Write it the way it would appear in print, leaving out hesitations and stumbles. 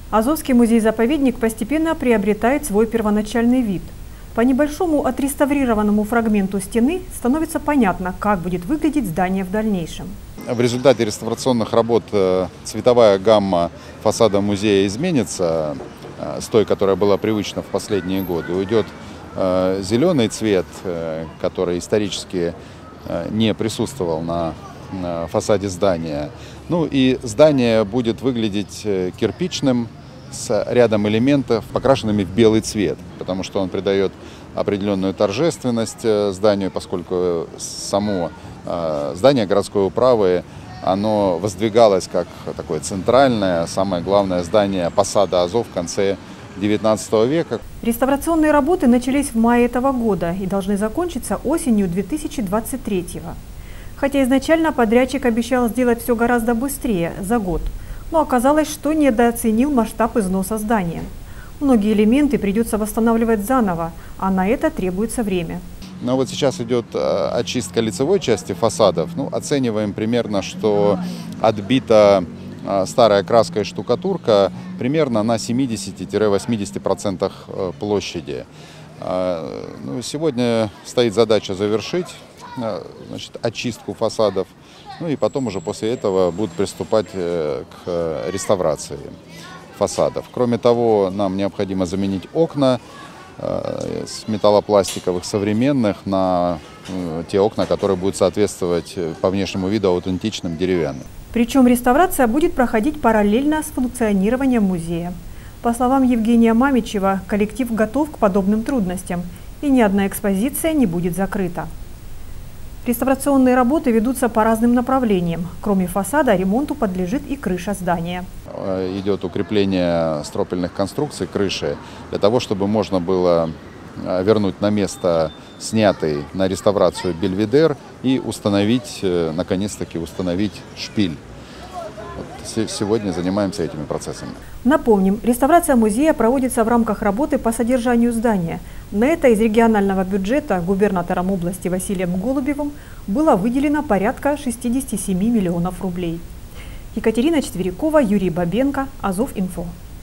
Азовский музей-заповедник постепенно приобретает свой первоначальный вид. По небольшому отреставрированному фрагменту стены становится понятно, как будет выглядеть здание в дальнейшем. В результате реставрационных работ цветовая гамма фасада музея изменится с той, которая была привычна в последние годы. Уйдет зеленый цвет, который исторически не присутствовал на фасаде здания. Ну и здание будет выглядеть кирпичным, с рядом элементов, покрашенными в белый цвет, потому что он придает определенную торжественность зданию, поскольку само здание городской управы, оно воздвигалось как такое центральное, самое главное здание посада Азов в конце XIX века. Реставрационные работы начались в мае этого года и должны закончиться осенью 2023 года. Хотя изначально подрядчик обещал сделать все гораздо быстрее, за год. Но оказалось, что недооценил масштаб износа здания. Многие элементы придется восстанавливать заново, а на это требуется время. Но вот сейчас идет очистка лицевой части фасадов. Ну, оцениваем примерно, что отбита старая краска и штукатурка примерно на 70-80% площади. Ну, сегодня стоит задача завершить очистку фасадов. Ну и потом уже после этого будут приступать к реставрации фасадов. Кроме того, нам необходимо заменить окна с металлопластиковых современных на те окна, которые будут соответствовать по внешнему виду аутентичным деревянным. Причем реставрация будет проходить параллельно с функционированием музея. По словам Евгения Мамичева, коллектив готов к подобным трудностям, и ни одна экспозиция не будет закрыта. Реставрационные работы ведутся по разным направлениям. Кроме фасада, ремонту подлежит и крыша здания. Идет укрепление стропильных конструкций крыши для того, чтобы можно было вернуть на место снятый на реставрацию бельведер и установить, наконец-таки установить шпиль. Вот сегодня занимаемся этими процессами. Напомним, реставрация музея проводится в рамках работы по содержанию здания. На это из регионального бюджета губернатором области Василием Голубевым было выделено порядка 67 миллионов рублей. Екатерина Четверякова, Юрий Бабенко, Азов-Инфо.